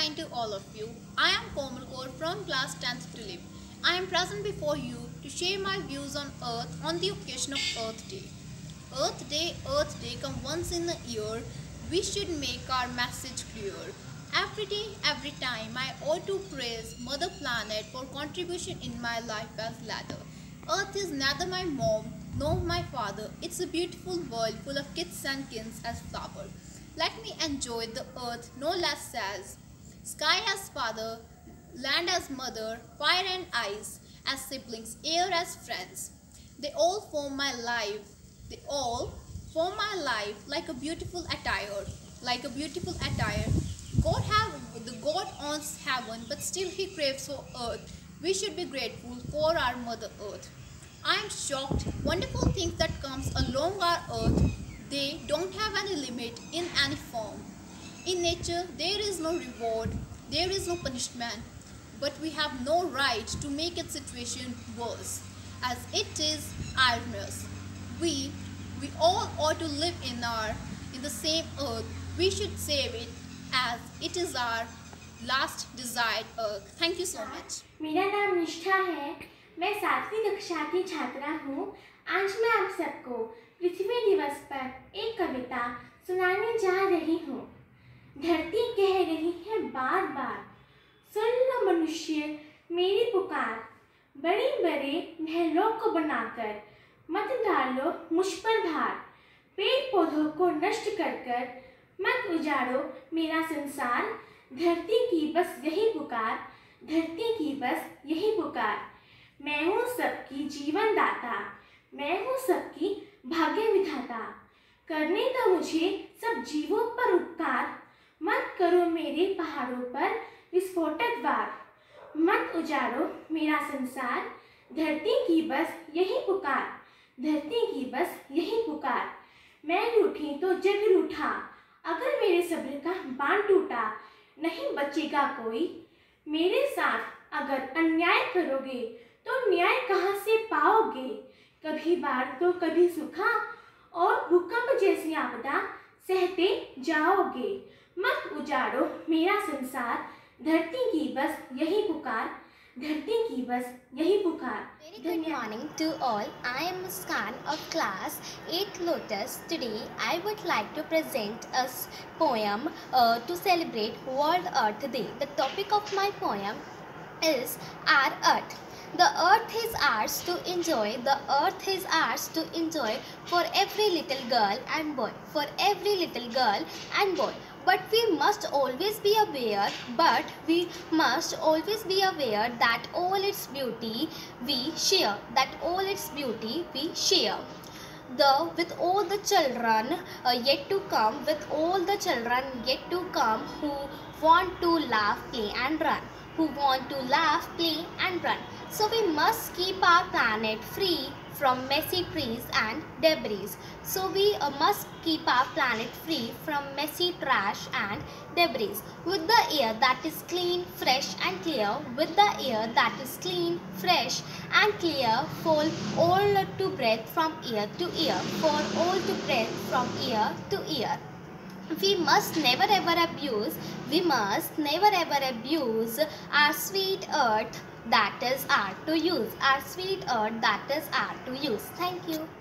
kind to all of you. I am Komal Kaur from class 10th Tulip. I am present before you to share my views on Earth on the occasion of Earth Day. Earth Day come once in a year. We should make our message clear. Every day, every time, I ought to praise Mother Planet for contribution in my life as ladder. Earth is neither my mom nor my father. It's a beautiful world full of kits and kins as flower. Let me enjoy the earth no less as sky as father, land as mother, fire and ice as siblings, air as friends. They all form my life. They all form my life like a beautiful attire. Like a beautiful attire. God owns heaven, but still He craves for earth. We should be grateful for our Mother Earth. I am shocked. Wonderful things that comes along our earth. They don't have any limit in any form. In nature, there is no reward, there is no punishment, but we have no right to make its situation worse, as it is ironious. We all ought to live in the same earth. We should save it as it is our last desired earth. Thank you so much. मेरा नाम निष्ठा है। मैं 7वीं कक्षा की छात्रा हूँ। आज मैं आप सबको पृथ्वी दिवस पर एक कविता सुनाने जा रही हूँ। धरती कह रही है बार बार, सुन लो मनुष्य मेरी पुकार। बड़े बड़े महलों को बनाकर मत डालो मुझ पर भार। पेड़ पौधों को नष्ट कर कर मत उजाड़ो मेरा संसार। धरती की बस यही पुकार, धरती की बस यही पुकार। मैं हूँ सबकी जीवन दाता, मैं हूँ सबकी भाग्य विधाता। करने दो मुझे सब जीवों पर उपकार। मत करो मेरे पहाड़ों पर विस्फोटक वार। मत उजाड़ो मेरा संसार। धरती की बस यही पुकार, धरती की बस यही पुकार। मैं रूठी तो जग रूठा, अगर मेरे सब्र का बांध टूटा। नहीं बचेगा कोई मेरे साथ अगर अन्याय करोगे, तो न्याय कहाँ से पाओगे। कभी बाढ़ तो कभी सूखा और भूकंप जैसी आपदा सहते जाओगे। मत उजाड़ो मेरा संसार। धरती की बस यही पुकार, धरती की बस यही पुकार। Very good morning to all. I am Muskan of class 8th Lotus. Today I would like to present a poem to celebrate World Earth Day. The topic of my poem is our Earth. The earth is ours to enjoy, the earth is ours to enjoy for every little girl and boy, for every little girl and boy. But we must always be aware, that all its beauty we share, with all the children yet to come, with all the children yet to come who want to laugh, play and run, So we must keep our planet free from messy trees and debris. So we must keep our planet free from messy trash and debris. With the air that is clean, fresh and clear, with the air that is clean, fresh and clear, for all to breathe from ear to ear, for all to breathe from ear to ear. We must never ever abuse our sweet earth that is our to use, Thank you.